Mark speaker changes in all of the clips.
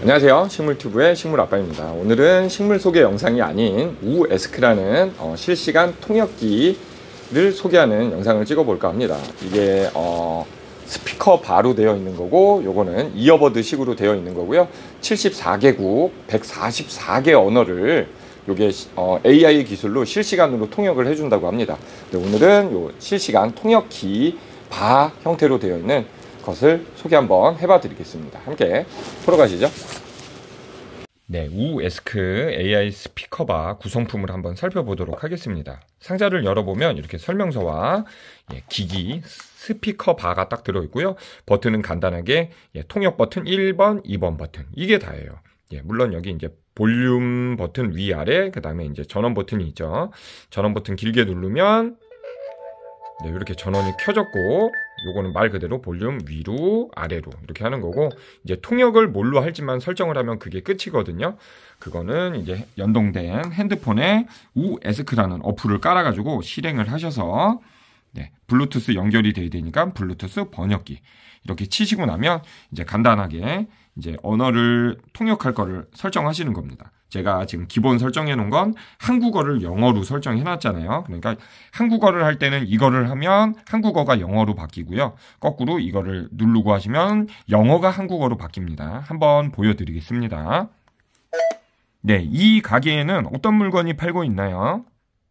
Speaker 1: 안녕하세요. 식물튜브의 식물아빠입니다. 오늘은 식물 소개 영상이 아닌 우에스크라는 실시간 통역기를 소개하는 영상을 찍어볼까 합니다. 이게 스피커 바로 되어 있는 거고, 요거는 이어버드 식으로 되어 있는 거고요. 74개국 144개 언어를 요게 AI 기술로 실시간으로 통역을 해준다고 합니다. 오늘은 요 실시간 통역기 바 형태로 되어 있는 것을 소개 한번 해봐 드리겠습니다. 함께 보러 가시죠. 네, 우에스크 AI 스피커바 구성품을 한번 살펴보도록 하겠습니다. 상자를 열어보면 이렇게 설명서와 기기 스피커바가 딱 들어있고요. 버튼은 간단하게 통역 버튼 1번, 2번 버튼 이게 다예요. 물론 여기 이제 볼륨 버튼 위아래, 그 다음에 이제 전원 버튼이 있죠. 전원 버튼 길게 누르면 이렇게 전원이 켜졌고, 요거는 말 그대로 볼륨 위로 아래로 이렇게 하는 거고, 이제 통역을 뭘로 할지만 설정을 하면 그게 끝이거든요. 그거는 이제 연동된 핸드폰에 우에스크라는 어플을 깔아가지고 실행을 하셔서 블루투스 연결이 돼야 되니까 블루투스 번역기 이렇게 치시고 나면 이제 간단하게 이제 언어를 통역할 거를 설정하시는 겁니다. 제가 지금 기본 설정해 놓은 건 한국어를 영어로 설정해 놨잖아요. 그러니까 한국어를 할 때는 이거를 하면 한국어가 영어로 바뀌고요. 거꾸로 이거를 누르고 하시면 영어가 한국어로 바뀝니다. 한번 보여드리겠습니다. 네, 이 가게에는 어떤 물건이 팔고 있나요?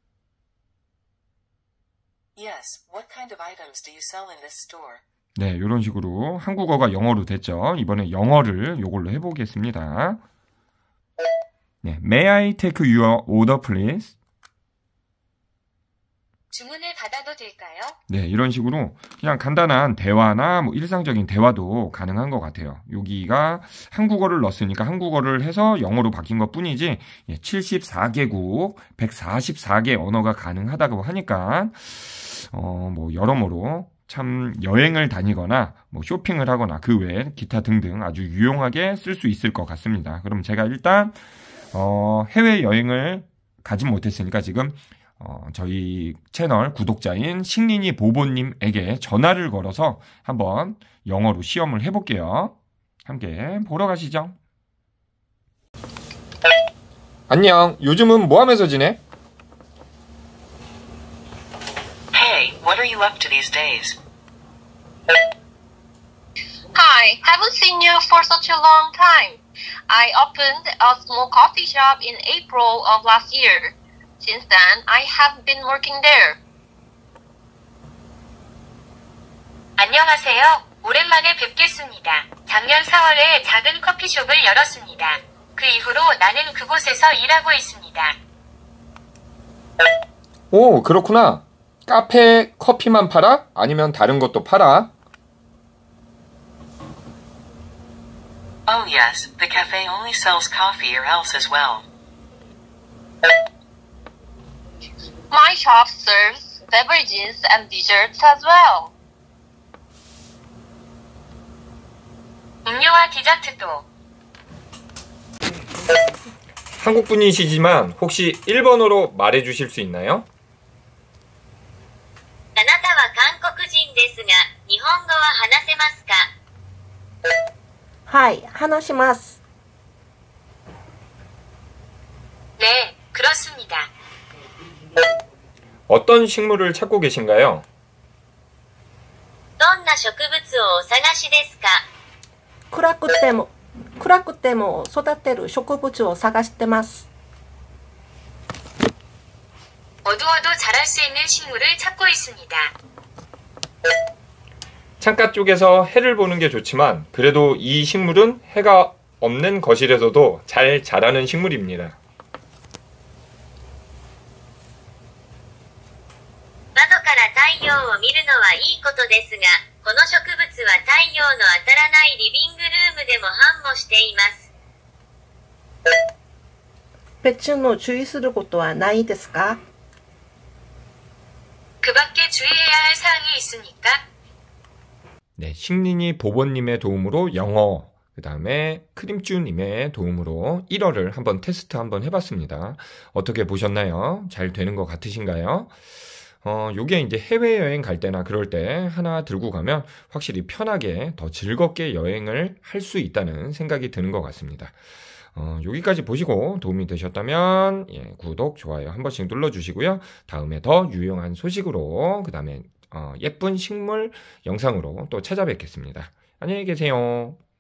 Speaker 2: Yes, what kind of items do you sell in this store?
Speaker 1: 네, 이런 식으로 한국어가 영어로 됐죠. 이번에 영어를 이걸로 해보겠습니다. 네, May I take your order, please?
Speaker 2: 주문을 받아도 될까요?
Speaker 1: 네, 이런 식으로 그냥 간단한 대화나 뭐 일상적인 대화도 가능한 것 같아요. 여기가 한국어를 넣었으니까 한국어를 해서 영어로 바뀐 것 뿐이지 74개국 144개 언어가 가능하다고 하니까 뭐 여러모로 참 여행을 다니거나 뭐 쇼핑을 하거나 그 외에 기타 등등 아주 유용하게 쓸 수 있을 것 같습니다. 그럼 제가 일단 해외여행을 가진 못했으니까 지금 저희 채널 구독자인 식린이 보보님에게 전화를 걸어서 한번 영어로 시험을 해볼게요. 함께 보러 가시죠. 안녕, 요즘은 뭐 하면서 지내?
Speaker 2: Hey, what are you up to these days?
Speaker 3: Hi, haven't seen you for such a long time. I opened a small coffee shop in April of last year. Since then, I have been working there.
Speaker 4: 안녕하세요. 오랜만에 뵙겠습니다. 작년 4월에 작은 커피숍을 열었습니다. 그 이후로 나는 그곳에서 일하고 있습니다.
Speaker 1: 오, 그렇구나. 카페 커피만 팔아? 아니면 다른 것도 팔아?
Speaker 2: Oh yes, the cafe only sells coffee or else as well.
Speaker 3: My shop serves beverages and desserts as well.
Speaker 4: 음료와 디저트도.
Speaker 1: 한국 분이시지만 혹시 일본어로 말해 주실 수 있나요?
Speaker 4: あなたは韓国人ですが、日本語は話せますか?
Speaker 5: はい、話します。
Speaker 4: 네, 그렇습니다.
Speaker 1: 어떤 식물을 찾고 계신가요?
Speaker 4: どんな植物をお探しですか?
Speaker 5: 暗くても育てる植物を探してます。
Speaker 4: 어두워도 자랄 수 있는 식물을 찾고 있습니다.
Speaker 1: 창가 쪽에서 해를 보는 게 좋지만 그래도 이 식물은 해가 없는 거실에서도 잘 자라는 식물입니다.
Speaker 4: 窓から太陽を見るのはいいことですが、この植物は太陽の当たらないリビングルームでも繁茂しています。
Speaker 5: 別の注意することはないですか?
Speaker 4: 그 밖에 주의해야 할 사항이 있습니까?
Speaker 1: 네, 식린이 보보님의 도움으로 영어, 그 다음에 크림쭈님의 도움으로 1어를 한번 테스트 한번 해봤습니다. 어떻게 보셨나요? 잘 되는 것 같으신가요? 요게 이제 해외여행 갈 때나 그럴 때 하나 들고 가면 확실히 편하게 더 즐겁게 여행을 할 수 있다는 생각이 드는 것 같습니다. 여기까지 보시고 도움이 되셨다면 구독, 좋아요 한 번씩 눌러주시고요. 다음에 더 유용한 소식으로 그 다음에 예쁜 식물 영상으로 또 찾아뵙겠습니다. 안녕히 계세요.